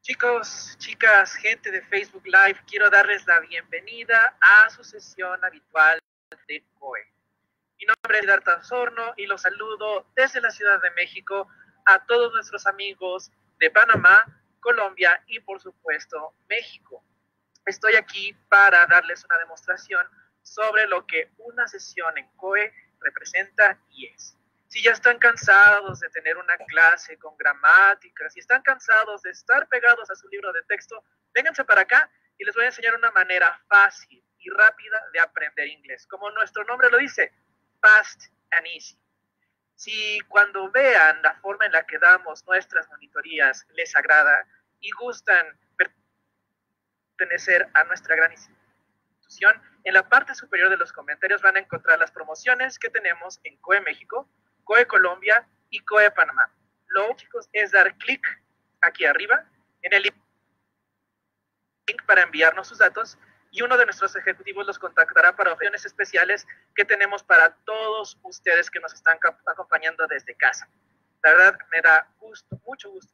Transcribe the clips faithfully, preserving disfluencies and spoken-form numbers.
Chicos, chicas, gente de Facebook Live, quiero darles la bienvenida a su sesión habitual de C O E. Mi nombre es Siddhartha Osorno y los saludo desde la Ciudad de México a todos nuestros amigos de Panamá, Colombia y por supuesto México. Estoy aquí para darles una demostración sobre lo que una sesión en C O E representa y es. Si ya están cansados de tener una clase con gramática, si están cansados de estar pegados a su libro de texto, vénganse para acá y les voy a enseñar una manera fácil y rápida de aprender inglés. Como nuestro nombre lo dice, fast and easy. Si cuando vean la forma en la que damos nuestras monitorías les agrada y gustan pertenecer a nuestra gran institución, en la parte superior de los comentarios van a encontrar las promociones que tenemos en C O E México, C O E Colombia y C O E Panamá. Lo, chicos, es dar clic aquí arriba en el link para enviarnos sus datos y uno de nuestros ejecutivos los contactará para opciones especiales que tenemos para todos ustedes que nos están acompañando desde casa. La verdad, me da gusto, mucho gusto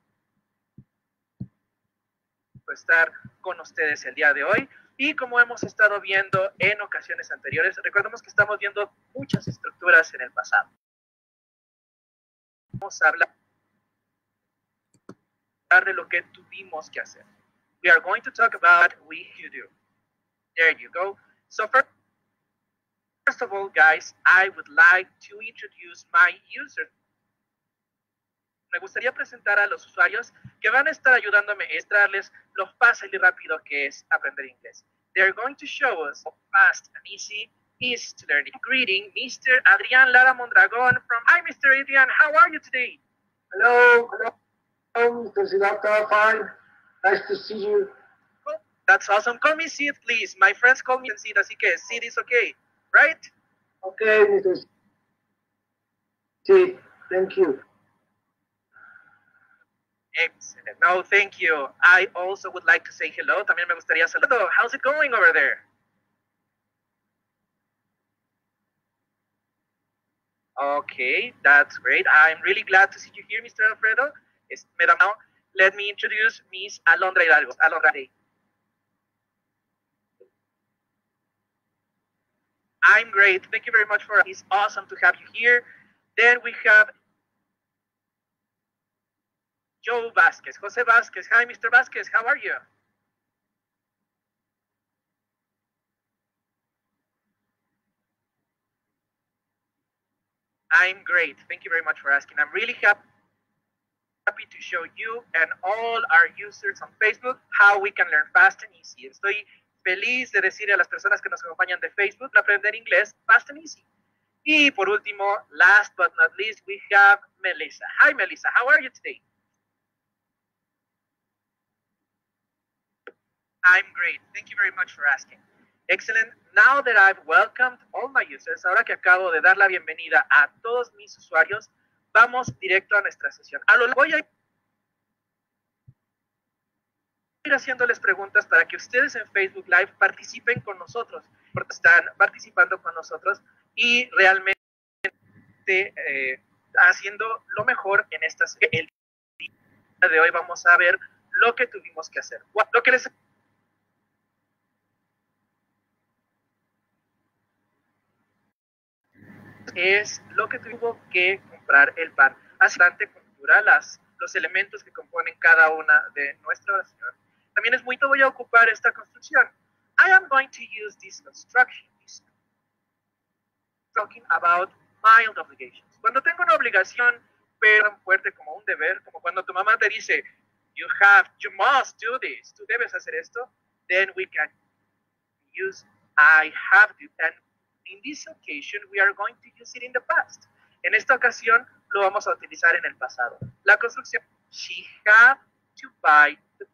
estar con ustedes el día de hoy. Y como hemos estado viendo en ocasiones anteriores, recordemos que estamos viendo muchas estructuras en el pasado. Vamos a hablar de lo que tuvimos que hacer. We are going to talk about what we to do. There you go. So first of all, guys, I would like to introduce my users. Me gustaría presentar a los usuarios que van a estar ayudándome a mostrarles lo fácil y rápido que es aprender inglés. They're going to show us how fast and easy is to learn. Greeting, Mister Adrián Lara Mondragón from... Hi, Mister Adrián, how are you today? Hello, hello, Mister Siddhartha, fine. Nice to see you. Oh, that's awesome. Call me Sid, please. My friends call me Sid, así que Sid is okay, right? Okay, Mister Sid, thank you. Excellent. No, thank you. I also would like to say hello. También me gustaría saludar. How's it going over there? Okay, that's great. I'm really glad to see you here, Mister Alfredo. Now, let me introduce Miss Alondra Hidalgo. Alondra. I'm great. Thank you very much for it. It's awesome to have you here. Then we have Joe Vasquez, Jose Vasquez. Hi, Mister Vasquez, how are you? I'm great. Thank you very much for asking. I'm really happy happy to show you and all our users on Facebook how we can learn fast and easy. Estoy feliz de decirle a las personas que nos acompañan de Facebook aprender inglés fast and easy. Y por último, last but not least, we have Melissa. Hi, Melissa. How are you today? I'm great. Thank you very much for asking. Excellent. Now that I've welcomed all my users, ahora que acabo de dar la bienvenida a todos mis usuarios, vamos directo a nuestra sesión. A lo voy a ir haciéndoles preguntas para que ustedes en Facebook Live participen con nosotros, porque están participando con nosotros y realmente eh, haciendo lo mejor en estas. El día de hoy vamos a ver lo que tuvimos que hacer. Lo que les es lo que tuvo que comprar el pan. Bastante cultural, las, los elementos que componen cada una de nuestra oración. También es muy, voy a ocupar esta construcción. I am going to use this construction. Talking about mild obligations. Cuando tengo una obligación, pero tan fuerte como un deber, como cuando tu mamá te dice, you have, you must do this, tú debes hacer esto, then we can use I have to. And in this occasion, we are going to use it in the past. En esta ocasión, lo vamos a utilizar en el pasado. La construcción, she had to buy the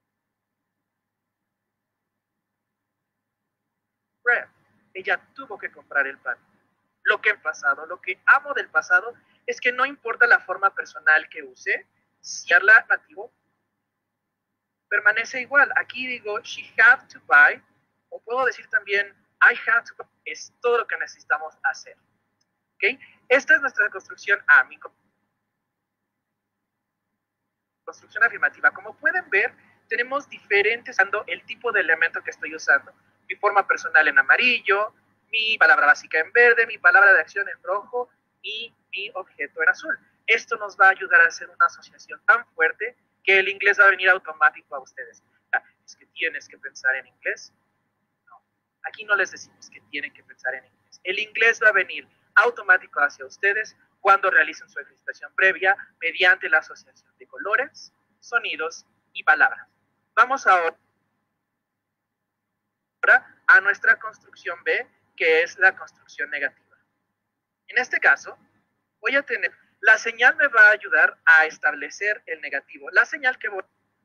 bread. Ella tuvo que comprar el pan. Lo que en pasado, lo que amo del pasado es que no importa la forma personal que use, si habla nativo, permanece igual. Aquí digo, she had to buy, o puedo decir también, I had to buy. Es todo lo que necesitamos hacer. ¿Okay? Esta es nuestra construcción A, mi construcción afirmativa. Como pueden ver, tenemos diferentes, el tipo de elemento que estoy usando. Mi forma personal en amarillo, mi palabra básica en verde, mi palabra de acción en rojo y mi objeto en azul. Esto nos va a ayudar a hacer una asociación tan fuerte que el inglés va a venir automático a ustedes. ¿Es que tienes que pensar en inglés? No, aquí no les decimos que tienen que pensar en inglés. El inglés va a venir automático hacia ustedes cuando realicen su ejercitación previa mediante la asociación de colores, sonidos y palabras. Vamos ahora a nuestra construcción B, que es la construcción negativa. En este caso, voy a tener, la señal me va a ayudar a establecer el negativo. La señal que voy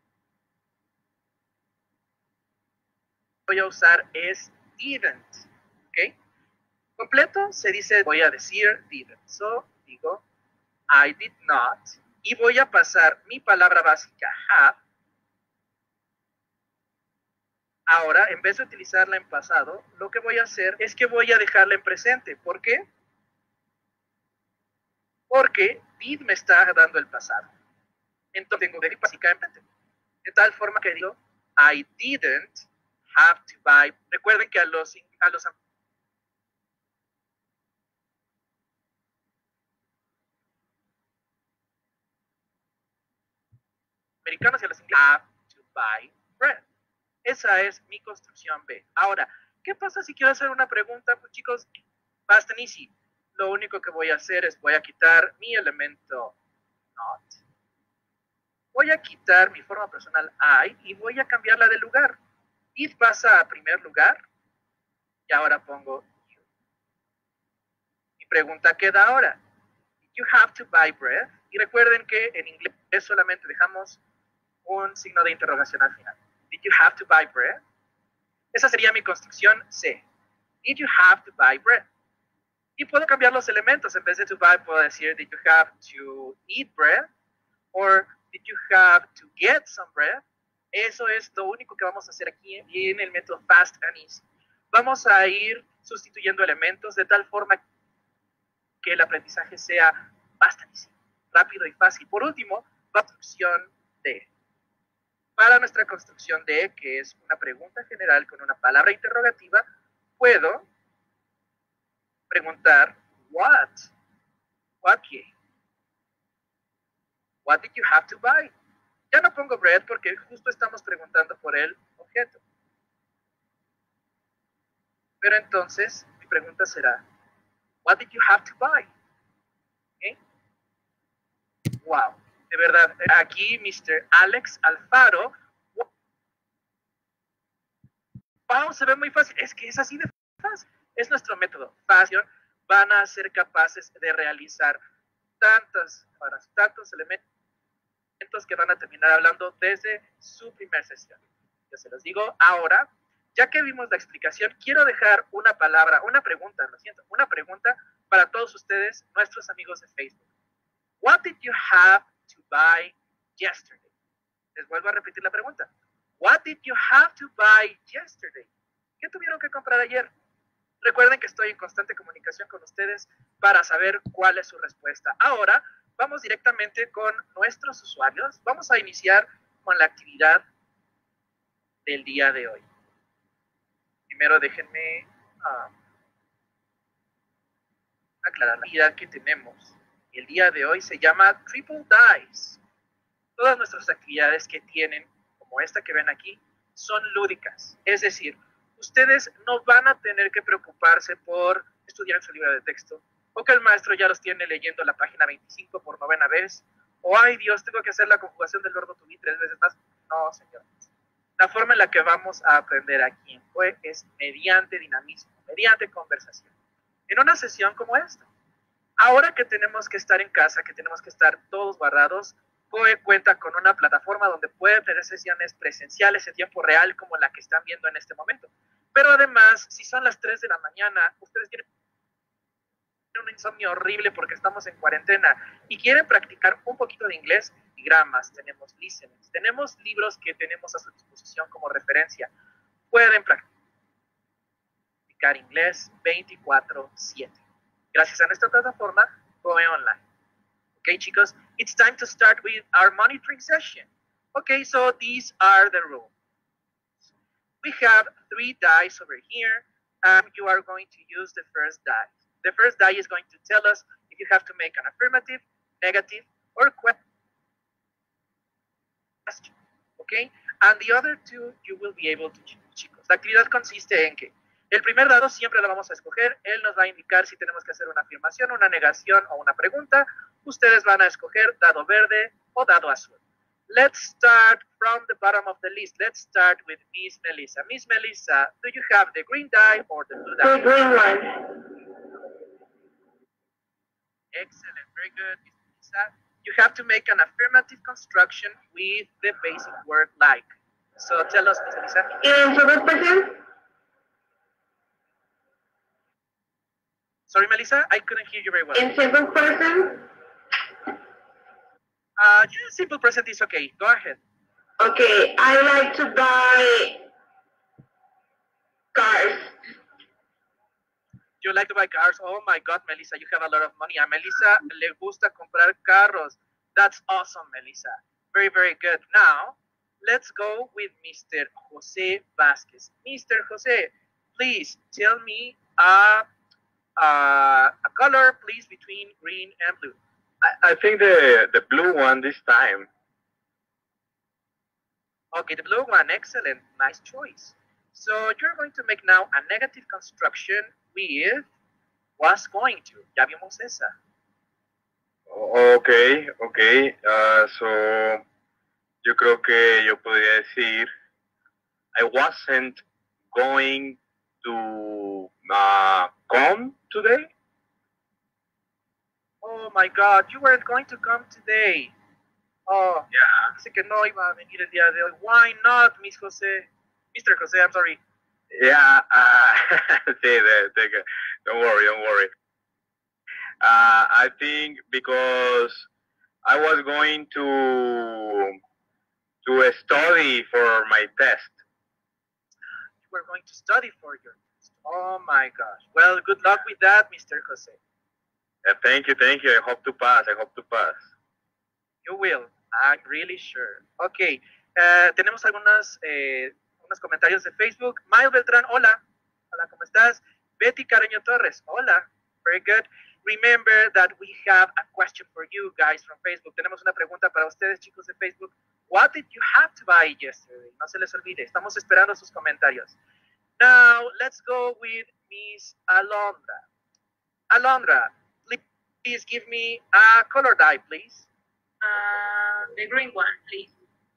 a usar es didn't, ¿ok? Completo se dice, voy a decir didn't. So, digo, I did not, y voy a pasar mi palabra básica, have. Ahora, en vez de utilizarla en pasado, lo que voy a hacer es que voy a dejarla en presente. ¿Por qué? Porque did me está dando el pasado. Entonces tengo que ir básicamente. De tal forma que digo, I didn't have to buy. Recuerden que a los, a los americanos y a los ingleses, have to buy bread. Esa es mi construcción B. Ahora, ¿qué pasa si quiero hacer una pregunta? Pues chicos, fast and easy. Lo único que voy a hacer es voy a quitar mi elemento not. Voy a quitar mi forma personal I y voy a cambiarla de lugar. It pasa a primer lugar y ahora pongo you. Mi pregunta queda ahora. You have to buy bread. Y recuerden que en inglés solamente dejamos un signo de interrogación al final. Did you have to buy bread? Esa sería mi construcción C. Did you have to buy bread? Y puedo cambiar los elementos. En vez de to buy, puedo decir, did you have to eat bread? Or did you have to get some bread? Eso es lo único que vamos a hacer aquí en el método Fast and Easy. Vamos a ir sustituyendo elementos de tal forma que el aprendizaje sea fast and easy, rápido y fácil. Por último, construcción D. Para nuestra construcción D, que es una pregunta general con una palabra interrogativa, puedo preguntar what, what ye? What did you have to buy? Ya no pongo bread porque justo estamos preguntando por el objeto. Pero entonces, mi pregunta será, what did you have to buy? ¿Okay? Wow. De verdad, aquí mister Alex Alfaro. Wow, se ve muy fácil. Es que es así de fácil. Es nuestro método. Fácil. Van a ser capaces de realizar tantos, tantos elementos que van a terminar hablando desde su primera sesión. Ya se los digo. Ahora, ya que vimos la explicación, quiero dejar una palabra, una pregunta, lo siento, una pregunta para todos ustedes, nuestros amigos de Facebook. What did you have to buy yesterday? Les vuelvo a repetir la pregunta. What did you have to buy yesterday? ¿Qué tuvieron que comprar ayer? Recuerden que estoy en constante comunicación con ustedes para saber cuál es su respuesta. Ahora vamos directamente con nuestros usuarios. Vamos a iniciar con la actividad del día de hoy. Primero déjenme uh, aclarar la actividad que tenemos. El día de hoy se llama Triple Dice. Todas nuestras actividades que tienen, como esta que ven aquí, son lúdicas. Es decir, ustedes no van a tener que preocuparse por estudiar en su libro de texto, o que el maestro ya los tiene leyendo la página veinticinco por novena vez, o ay Dios, tengo que hacer la conjugación del verbo to be tres veces más. No, señores. La forma en la que vamos a aprender aquí en C O E es mediante dinamismo, mediante conversación. En una sesión como esta. Ahora que tenemos que estar en casa, que tenemos que estar todos guardados, C O E cuenta con una plataforma donde pueden tener sesiones presenciales en tiempo real como la que están viendo en este momento. Pero además, si son las tres de la mañana, ustedes tienen un insomnio horrible porque estamos en cuarentena y quieren practicar un poquito de inglés, y gramas, tenemos listeners, tenemos libros que tenemos a su disposición como referencia. Pueden practicar inglés veinticuatro siete. Gracias a nuestra plataforma C O E Online. Okay, chicos, it's time to start with our monitoring session. Okay, so these are the rules. We have three dice over here, and you are going to use the first die. The first die is going to tell us if you have to make an affirmative, negative, or question. Okay, and the other two you will be able to choose, chicos. La actividad consiste en que el primer dado siempre lo vamos a escoger. Él nos va a indicar si tenemos que hacer una afirmación, una negación o una pregunta. Ustedes van a escoger dado verde o dado azul. Let's start from the bottom of the list. Let's start with Miss Melissa. Miss Melissa, do you have the green die or the blue die? The green one. Excellent, very good, Miss Melissa. You have to make an affirmative construction with the basic word like. So tell us, Miss Melissa. In second person? Sorry, Melissa, I couldn't hear you very well. In second person? Uh, yeah, simple present is okay. Go ahead. Okay, I like to buy cars. You like to buy cars? Oh my God, Melissa, you have a lot of money. A Melissa le gusta comprar carros. That's awesome, Melissa. Very, very good. Now, let's go with Mister Jose Vasquez. Mister Jose, please tell me a, a, a color, please, between green and blue. I, I think the the blue one this time. Okay, the blue one, excellent. Nice choice. So you're going to make now a negative construction with was going to. Ya vimos esa. Okay, okay. Uh, so yo creo que yo podría decir I wasn't going to uh, come today. Oh my God, you weren't going to come today. Oh, Yeah. dice que no iba a venir el día de hoy. Why not, Miss Jose? Mister Jose, I'm sorry. Yeah. Uh, sí, de, de, don't worry, don't worry. Uh, I think because I was going to to study for my test. You were going to study for your test. Oh my gosh. Well, good luck with that, Mister Jose. Yeah, thank you, thank you. I hope to pass. I hope to pass. You will. I'm really sure. Ok. Uh, tenemos algunos eh, unos comentarios de Facebook. Miles Beltrán, hola. Hola, ¿cómo estás? Betty Careño Torres, hola. Very good. Remember that we have a question for you guys from Facebook. Tenemos una pregunta para ustedes, chicos de Facebook. What did you have to buy yesterday? No se les olvide. Estamos esperando sus comentarios. Now, let's go with Miss Alondra. Alondra, please give me a color die, please. Uh, the green one, please.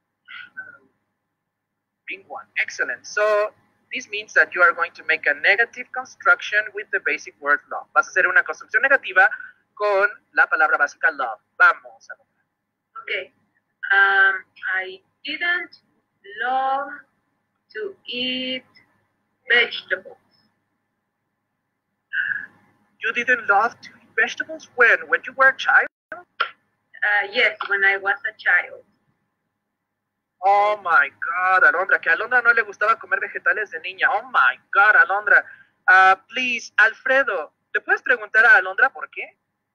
Green one. Excellent. So this means that you are going to make a negative construction with the basic word love. Vas a hacer una construcción negativa con la palabra básica love. Vamos. Okay. Um, I didn't love to eat vegetables. You didn't love to eat vegetables when? When you were a child? Uh, yes, when I was a child. Oh my God, Alondra, que a Alondra no le gustaba comer vegetales de niña. Oh my God, Alondra. Uh, please, Alfredo, ¿le puedes preguntar a Alondra por qué?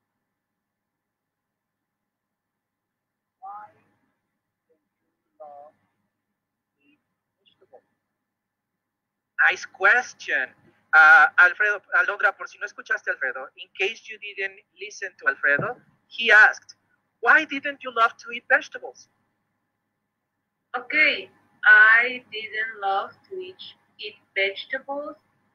Why do you love to eat vegetables? Nice question. Uh, Alfredo, Alondra, por si no escuchaste a Alfredo, in case you didn't listen to Alfredo, he asked, why didn't you love to eat vegetables? Okay, I didn't love to eat, eat vegetables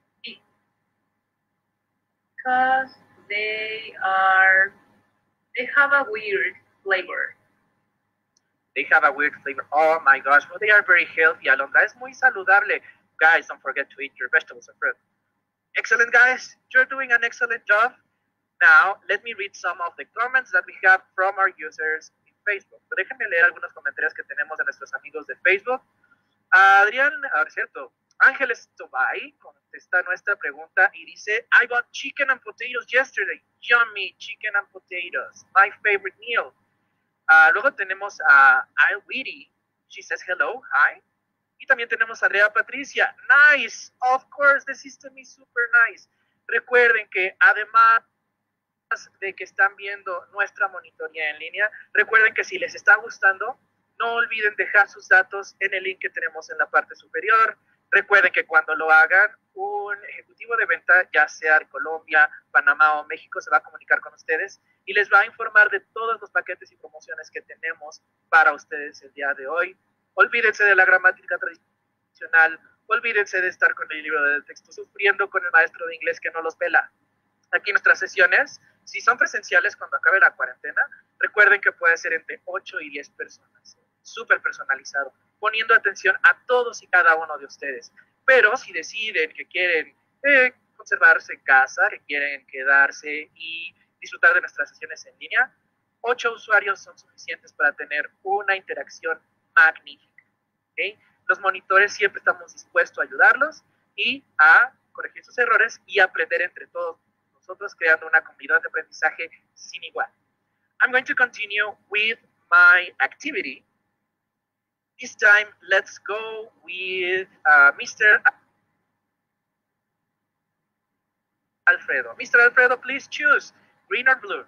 because they are, they have a weird flavor. They have a weird flavor. Oh my gosh, well, they are very healthy, Alondra. Es muy saludable. Guys, don't forget to eat your vegetables and fruit. Excellent, guys. You're doing an excellent job. Now, let me read some of the comments that we have from our users in Facebook. Pero déjenme leer algunos comentarios que tenemos de nuestros amigos de Facebook. Adrián, a ver, cierto. Ángeles Tobay contesta nuestra pregunta y dice, I bought chicken and potatoes yesterday. Yummy chicken and potatoes. My favorite meal. Uh, luego tenemos a Al Witty. She says hello, hi. Y también tenemos a Andrea Patricia. Nice. Of course, the system is super nice. Recuerden que además de que están viendo nuestra monitoría en línea, recuerden que si les está gustando, no olviden dejar sus datos en el link que tenemos en la parte superior. Recuerden que cuando lo hagan, un ejecutivo de venta, ya sea de Colombia, Panamá o México, se va a comunicar con ustedes y les va a informar de todos los paquetes y promociones que tenemos para ustedes el día de hoy. Olvídense de la gramática tradicional, olvídense de estar con el libro de texto sufriendo con el maestro de inglés que no los pela. Aquí nuestras sesiones, si son presenciales cuando acabe la cuarentena, recuerden que puede ser entre ocho y diez personas, súper personalizado, poniendo atención a todos y cada uno de ustedes. Pero si deciden que quieren eh, conservarse en casa, que quieren quedarse y disfrutar de nuestras sesiones en línea, ocho usuarios son suficientes para tener una interacción magnífica. ¿Okay? Los monitores siempre estamos dispuestos a ayudarlos y a corregir sus errores y aprender entre todos nosotros, creando una comunidad de aprendizaje sin igual. I'm going to continue with my activity. This time, let's go with uh, Mister Alfredo. Mister Alfredo, please choose green or blue.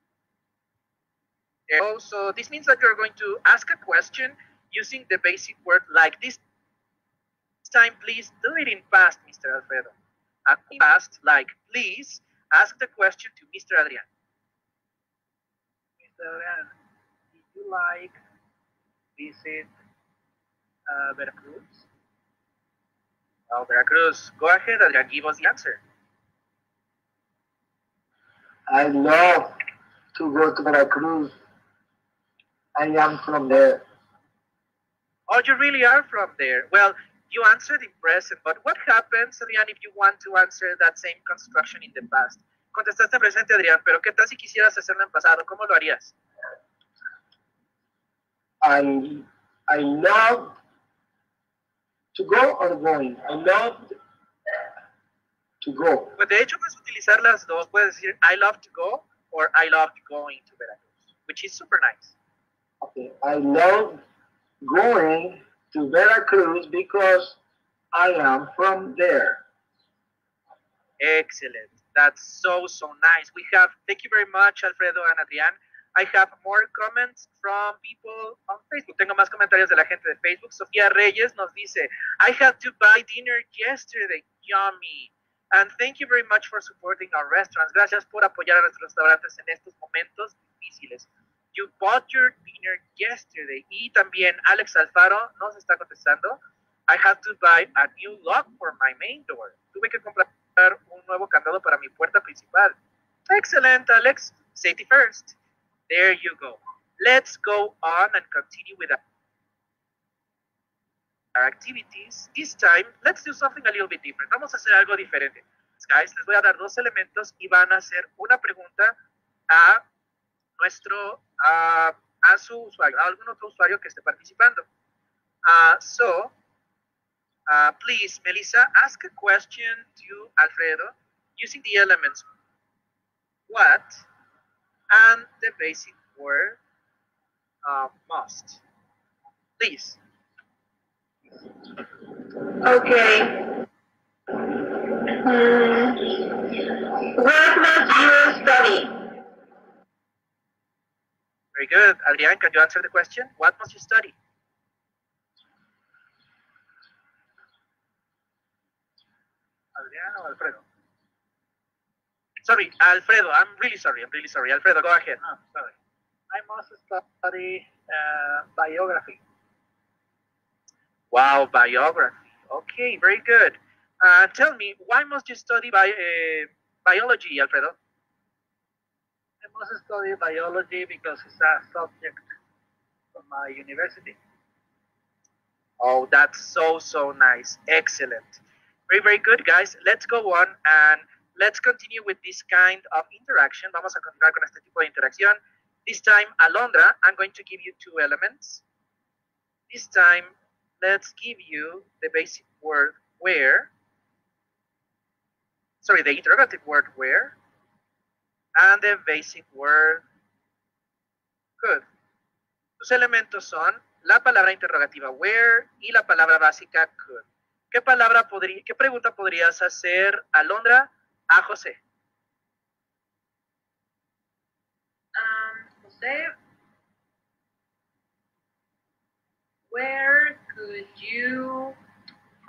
Oh, so this means that you're going to ask a question using the basic word like this. This time, please do it in past, Mister Alfredo. Uh, past, like, please ask the question to Mister Adrian. Mister Adrian, did you like visit uh, Veracruz? Oh, Veracruz. Go ahead, Adrian. Give us the answer. I love to go to Veracruz. I am from there. Oh, you really are from there. Well, you answered in present, but what happens, Adrián, if you want to answer that same construction in the past? Contestaste en presente, Adrián, pero ¿qué tal si quisieras hacerlo en pasado? ¿Cómo lo harías? I I love to go or going. I love to go. Pues de hecho puedes utilizar las dos. Puedes decir I love to go or I loved going to Veracruz, which is super nice. Okay, I love going to Veracruz because I am from there. Excellent. That's so, so nice. We have, thank you very much, Alfredo and Adrián. I have more comments from people on Facebook. Tengo más comentarios de la gente de Facebook. Sofía Reyes nos dice, I had to buy dinner yesterday. Yummy. And thank you very much for supporting our restaurants. Gracias por apoyar a nuestros restaurantes en estos momentos difíciles. You bought your dinner yesterday. Y también Alex Alfaro nos está contestando. I had to buy a new lock for my main door. Tuve que comprar un nuevo candado para mi puerta principal. Excellent, Alex. Safety first. There you go. Let's go on and continue with our activities. This time, let's do something a little bit different. Vamos a hacer algo diferente. Guys, les voy a dar dos elementos y van a hacer una pregunta a nuestro, uh, a su usuario, a algún otro usuario que esté participando. Uh, so, uh, please, Melissa, ask a question to Alfredo using the elements what and the basic word uh, must. Please. Okay. Hmm. What must you study? Very good. Adrián, can you answer the question? What must you study? Adrián o Alfredo? Sorry, Alfredo. I'm really sorry. I'm really sorry. Alfredo, go ahead. Ah, sorry. I must study uh, biography. Wow, biography. Okay, very good. Uh, tell me, why must you study bi uh, biology, Alfredo? I must study biology because it's a subject from my university. Oh, that's so, so nice. Excellent. Very, very good, guys. Let's go on and let's continue with this kind of interaction. Vamos a continuar con este tipo de interacción. This time, Alondra, I'm going to give you two elements. This time, let's give you the basic word where. Sorry, the interrogative word where. And the basic word could. Tus elementos son la palabra interrogativa where y la palabra básica could. ¿Qué palabra podría, qué pregunta podrías hacer, Alondra, a José? Um, Jose,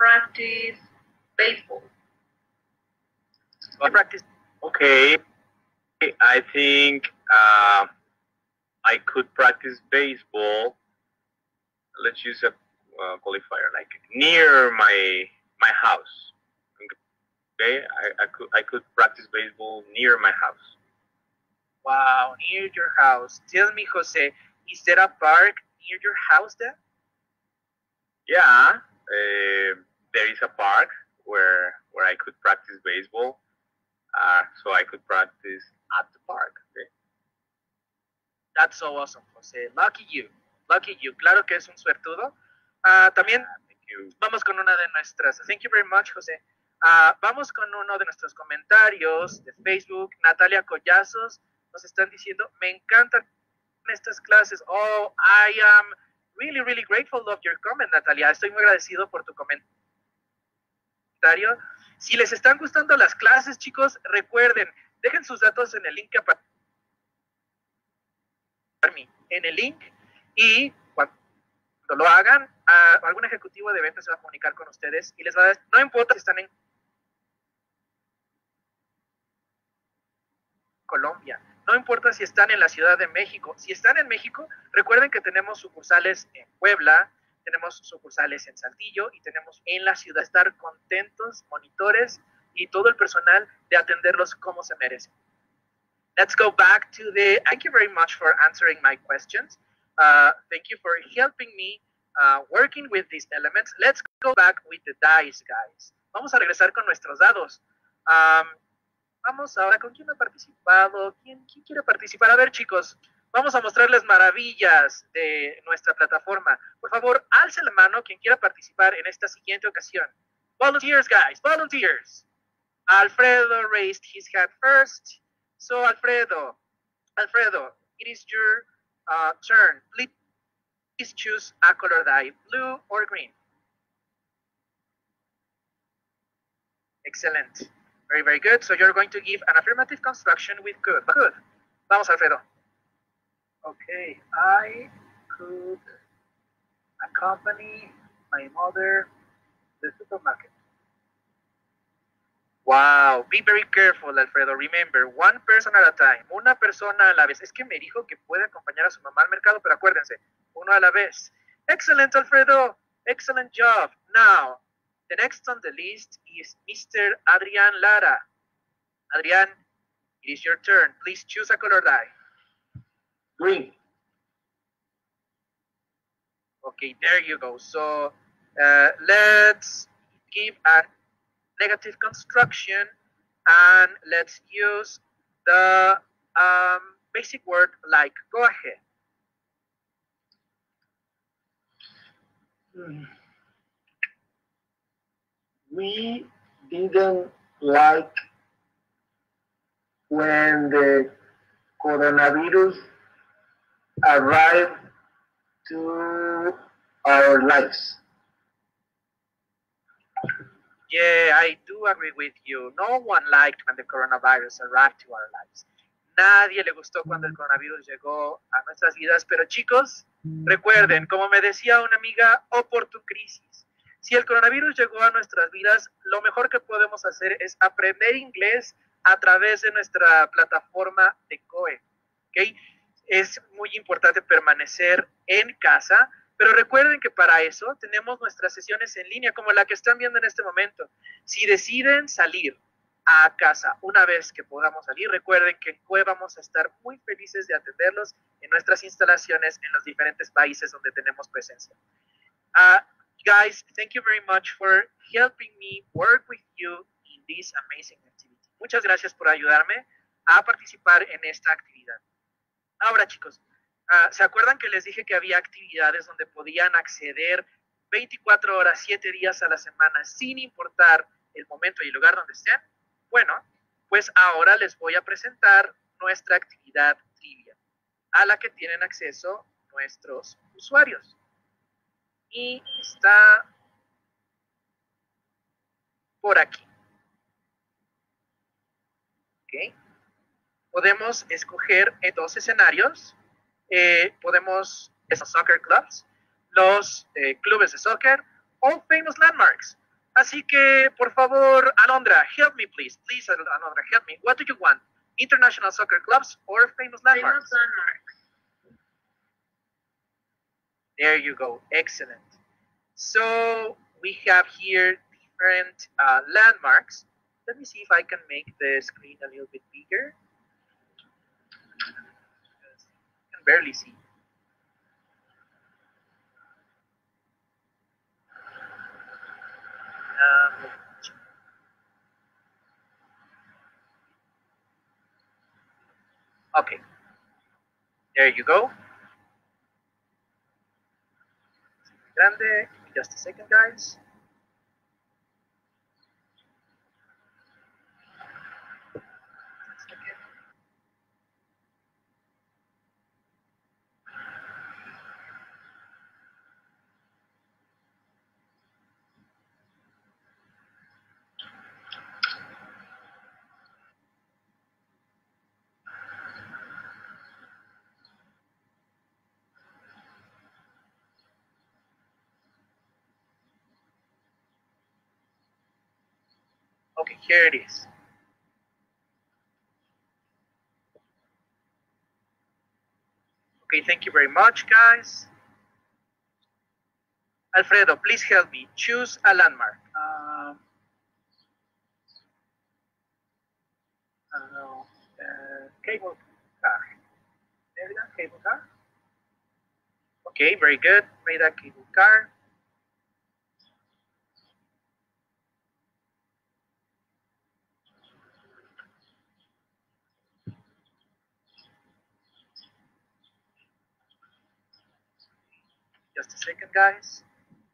practice baseball? Practice. Okay, I think uh, I could practice baseball. Let's use a uh, qualifier like near my my house. Okay, I, I could I could practice baseball near my house. Wow, near your house. Tell me, Jose, is there a park near your house then? Yeah, uh, there is a park where where I could practice baseball. Uh, so I could practice at the park. Okay? That's so awesome, Jose. Lucky you. Lucky you. Claro que es un suertudo. Uh, también Uh, thank you. vamos con una de nuestras. Thank you very much, Jose. Uh, vamos con uno de nuestros comentarios de Facebook. Natalia Collazos nos están diciendo, me encantan estas clases. Oh, I am really, really grateful of your comment, Natalia. Estoy muy agradecido por tu comentario. Si les están gustando las clases, chicos, recuerden, dejen sus datos en el link que aparece en el link y cuando lo hagan, uh, algún ejecutivo de ventas se va a comunicar con ustedes y les va a decir, no importa si están en Colombia, no importa si están en la Ciudad de México, si están en México, recuerden que tenemos sucursales en Puebla, tenemos sucursales en Saltillo y tenemos en la ciudad. Estar contentos, monitores y todo el personal de atenderlos como se merecen. Let's go back to the, thank you very much for answering my questions. Uh, thank you for helping me uh, working with these elements. Let's go back with the dice, guys. Vamos a regresar con nuestros dados. Um, vamos ahora, ¿con quién ha participado? ¿Quién, ¿Quién quiere participar? A ver, chicos, vamos a mostrarles maravillas de nuestra plataforma. Por favor, alce la mano quien quiera participar en esta siguiente ocasión. Volunteers, guys, volunteers. Alfredo raised his hand first. So, Alfredo, Alfredo, it is your uh, turn. Please, please choose a color die, blue or green. Excellent. Very, very good. So you're going to give an affirmative construction with good. Good. Vamos, Alfredo. Okay, I could accompany my mother to the supermarket. Wow, be very careful, Alfredo. Remember, one person at a time. Una persona a la vez. Es que me dijo que puede acompañar a su mamá al mercado, pero acuérdense, uno a la vez. Excellent, Alfredo. Excellent job. Now, the next on the list is Mister Adrian Lara. Adrian, it is your turn. Please choose a color die. Green. Okay, there you go. So uh, let's give a negative construction and let's use the um, basic word like. Go ahead. We didn't like when the coronavirus arrived to our lives. Yeah, I do agree with you. No one liked when the coronavirus arrived to our lives. Nadie le gustó cuando el coronavirus llegó a nuestras vidas, pero chicos, recuerden, como me decía una amiga, o por tu crisis. Si el coronavirus llegó a nuestras vidas, lo mejor que podemos hacer es aprender inglés a través de nuestra plataforma de C O E. ¿Okay? Es muy importante permanecer en casa, pero recuerden que para eso tenemos nuestras sesiones en línea, como la que están viendo en este momento. Si deciden salir a casa una vez que podamos salir, recuerden que en C O E vamos a estar muy felices de atenderlos en nuestras instalaciones en los diferentes países donde tenemos presencia. Uh, guys, thank you very much for helping me work with you in this amazing activity. Muchas gracias por ayudarme a participar en esta actividad. Ahora, chicos, uh, ¿se acuerdan que les dije que había actividades donde podían acceder veinticuatro horas, siete días a la semana, sin importar el momento y el lugar donde estén? Bueno, pues ahora les voy a presentar nuestra actividad trivia, a la que tienen acceso nuestros usuarios. Y está por aquí. ¿Ok? Podemos escoger dos escenarios. Eh, podemos, esos soccer clubs, los eh, clubes de soccer o famous landmarks. Así que, por favor, Alondra, help me, please. Please, Alondra, help me. What do you want? International soccer clubs or famous landmarks? Famous landmarks. There you go. Excellent. So we have here different uh, landmarks. Let me see if I can make the screen a little bit bigger. I can barely see. Um, okay. There you go. Grande. Just a second, guys. Okay, here it is. Okay, thank you very much, guys. Alfredo, please help me. Choose a landmark. Um, I don't know. Uh, cable car. Maybe that cable car. Okay, very good. Made a cable car. Just a second, guys.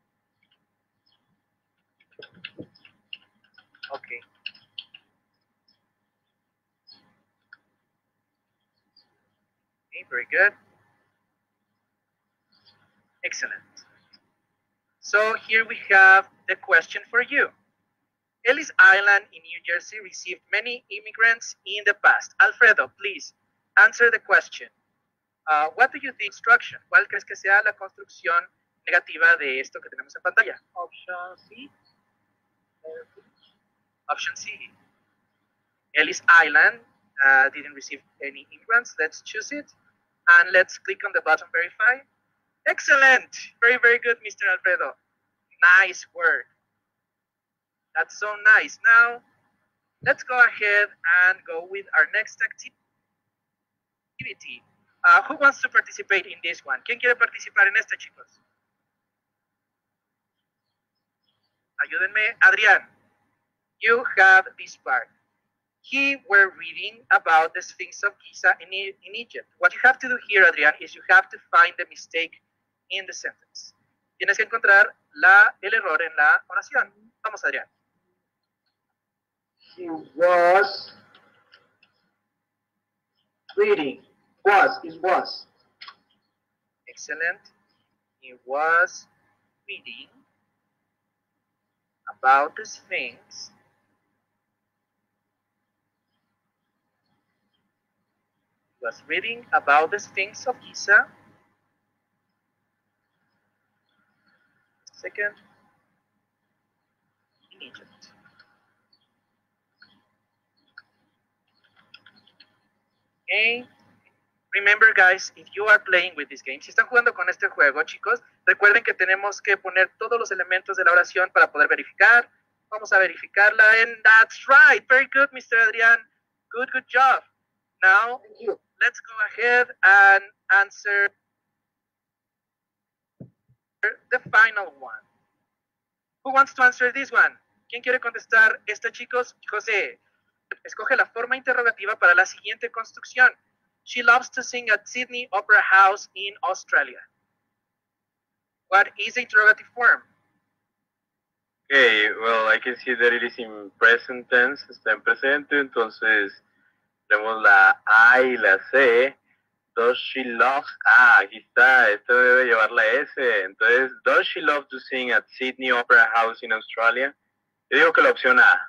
Okay. Okay, very good. Excellent. So here we have the question for you. Ellis Island in New Jersey received many immigrants in the past. Alfredo, please answer the question. Uh, what do you think construction? ¿Cuál crees que sea la construcción negativa de esto que tenemos en pantalla? Option C. Option C. Ellis Island uh, didn't receive any immigrants. Let's choose it. And let's click on the button verify. Excellent. Very, very good, Mister Alfredo. Nice work. That's so nice. Now, let's go ahead and go with our next activity. Uh, who wants to participate in this one? ¿Quién quiere participar en este, chicos? Ayúdenme. Adrián, you have this part. Here we're reading about the Sphinx of Giza in, in Egypt. What you have to do here, Adrián, is you have to find the mistake in the sentence. Tienes que encontrar la, el error en la oración. Vamos, Adrián. He was reading. Was is was. Excellent. He was reading about the Sphinx He was reading about the Sphinx of Giza. Second, in Egypt. Okay. Remember, guys, if you are playing with this game, si están jugando con este juego, chicos, recuerden que tenemos que poner todos los elementos de la oración para poder verificar. Vamos a verificarla, and that's right. Very good, Mister Adrián. Good, good job. Now, let's go ahead and answer the final one. Who wants to answer this one? ¿Quién quiere contestar esta, chicos? José, escoge la forma interrogativa para la siguiente construcción. She loves to sing at Sydney Opera House in Australia. What is the interrogative form? Okay, well, I can see that it is in present tense, está en presente, entonces tenemos la A y la C. Does she love? Ah, aquí está, esto debe llevar la S. Entonces, does she love to sing at Sydney Opera House in Australia? Yo digo que la opción A.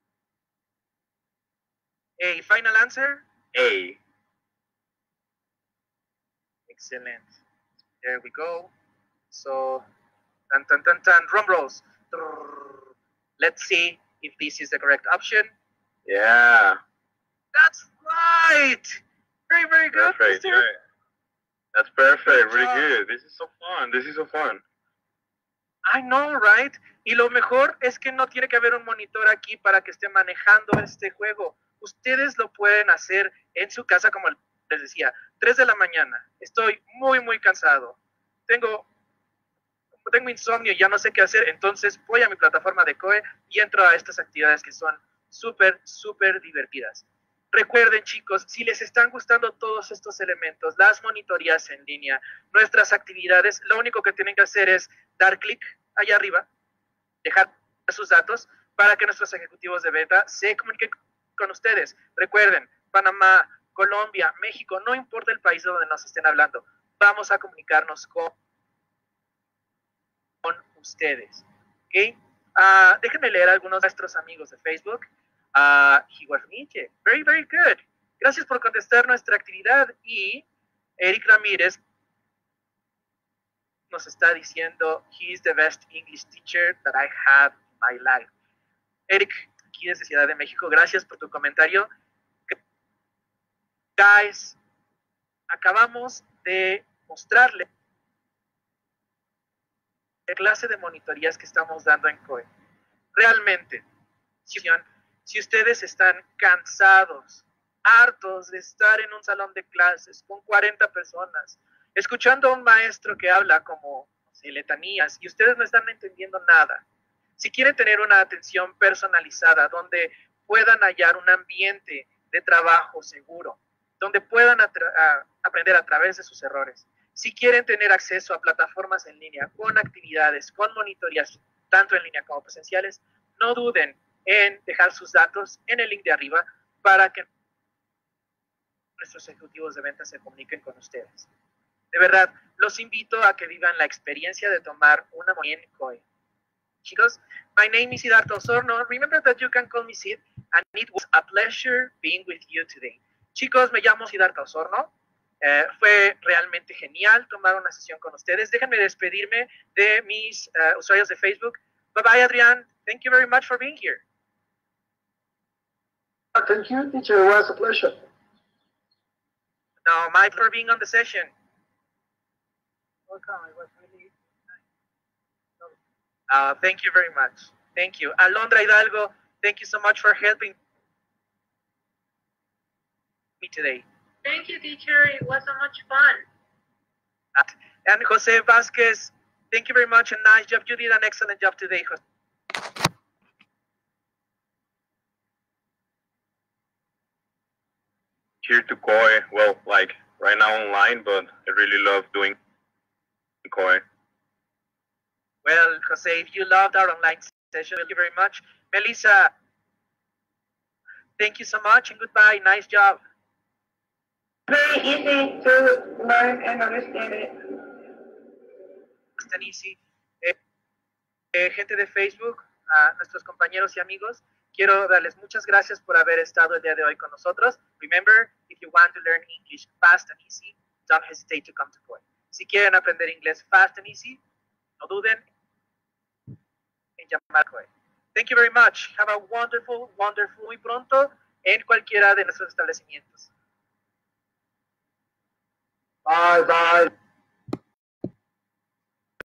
A final answer? A. Excellent. There we go. So, tan, tan, tan, tan, drum rolls. Let's see if this is the correct option. Yeah. That's right. Very, very good. Perfect. mister Right. That's perfect. Good Really job. good. This is so fun. This is so fun. I know, right? Y lo mejor es que no tiene que haber un monitor aquí para que esté manejando este juego. Ustedes lo pueden hacer en su casa, como les decía, tres de la mañana. Estoy muy, muy cansado. Tengo, tengo insomnio y ya no sé qué hacer. Entonces voy a mi plataforma de C O E y entro a estas actividades que son súper, súper divertidas. Recuerden, chicos, si les están gustando todos estos elementos, las monitorías en línea, nuestras actividades, lo único que tienen que hacer es dar clic allá arriba, dejar sus datos para que nuestros ejecutivos de beta se comuniquen con ustedes. Recuerden, Panamá, Colombia, México, no importa el país donde nos estén hablando, vamos a comunicarnos con, con ustedes. ¿Okay? Uh, déjenme leer a algunos de nuestros amigos de Facebook. Uh, Higuarniche, very, very good. Gracias por contestar nuestra actividad. Y Eric Ramírez nos está diciendo, he is the best English teacher that I have in my life. Eric, aquí desde Ciudad de México, gracias por tu comentario. Guys, acabamos de mostrarle la clase de monitorías que estamos dando en C O E. Realmente, si ustedes están cansados, hartos de estar en un salón de clases con cuarenta personas, escuchando a un maestro que habla como no sé, letanías y ustedes no están entendiendo nada, si quieren tener una atención personalizada donde puedan hallar un ambiente de trabajo seguro, donde puedan a, aprender a través de sus errores, si quieren tener acceso a plataformas en línea con actividades, con monitorías, tanto en línea como presenciales, no duden en dejar sus datos en el link de arriba para que nuestros ejecutivos de ventas se comuniquen con ustedes. De verdad, los invito a que vivan la experiencia de tomar una monitoría en C O E. Chicos, my name is Siddhartha Osorno. Remember that you can call me Sid, and it was a pleasure being with you today. Chicos, me llamo Siddhartha Osorno. Eh, fue realmente genial tomar una sesión con ustedes. Déjenme despedirme de mis uh, usuarios de Facebook. Bye bye, Adrián. Thank you very much for being here. Thank you, teacher. It was a pleasure. No, Mike, for being on the session. Welcome. It was really Uh, thank you very much. Thank you. Alondra Hidalgo, thank you so much for helping me today. Thank you, teacher. It was so much fun. And Jose Vasquez, thank you very much. A nice job. You did an excellent job today, Jose. Here to C O E, well, like right now online, but I really love doing C O E. Well, Jose, if you loved our online session, thank you very much. Melissa, thank you so much and goodbye. Nice job. Very easy to learn and understand it. Es tan easy. Eh, eh, gente de Facebook, a nuestros compañeros y amigos, quiero darles muchas gracias por haber estado el día de hoy con nosotros. Remember, if you want to learn English fast and easy, don't hesitate to come to C O E. Si quieren aprender inglés fast and easy, no duden en llamar a C O E. Thank you very much. Have a wonderful, wonderful, muy pronto en cualquiera de nuestros establecimientos. Bye, bye.